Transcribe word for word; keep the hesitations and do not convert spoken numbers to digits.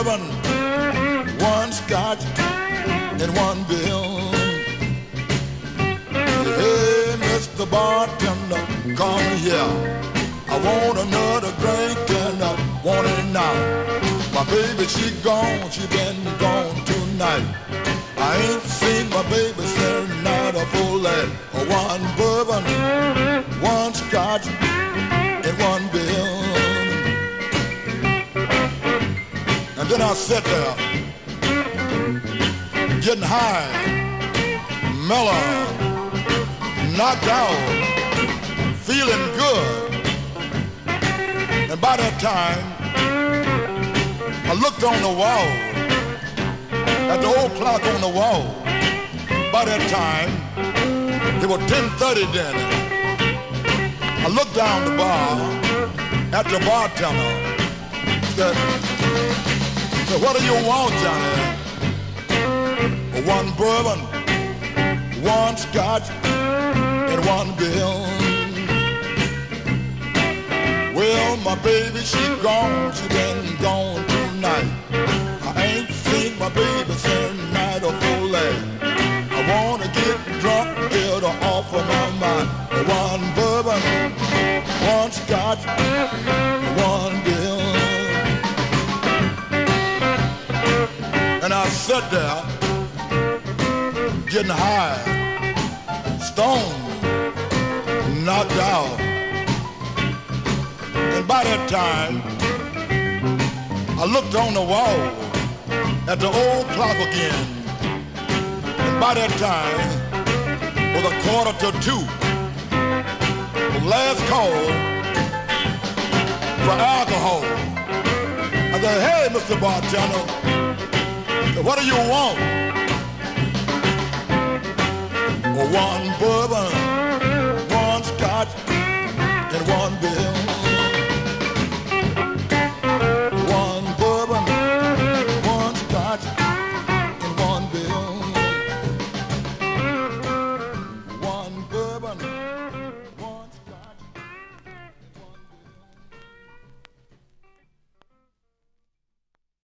bourbon, one scotch, and one bill. Hey, Mister Bartender, come here. I want another drink and I want it now. My baby, she gone, she been gone tonight. I ain't seen my baby since night of full light. One bourbon, one scotch, and one bill. And then I sat there, getting high, mellow, knocked out, feeling good. And by that time, I looked on the wall, at the old clock on the wall. By that time, it was ten thirty then. I looked down the bar at the bartender. Said, said, what do you want, Johnny? One bourbon, one scotch, and one bill. Well, my baby, she gone, she been gone tonight. I ain't seen my baby since night of full light. I wanna get drunk, get her off of my mind. One bourbon, one scotch, one bill. And I sat there, getting high, stoned, knocked out. And by that time, I looked on the wall at the old clock again. And by that time, it was a quarter to two. The last call for alcohol. I said, hey, Mister Bartender, what do you want? Well, one bourbon, one scotch, and one bill.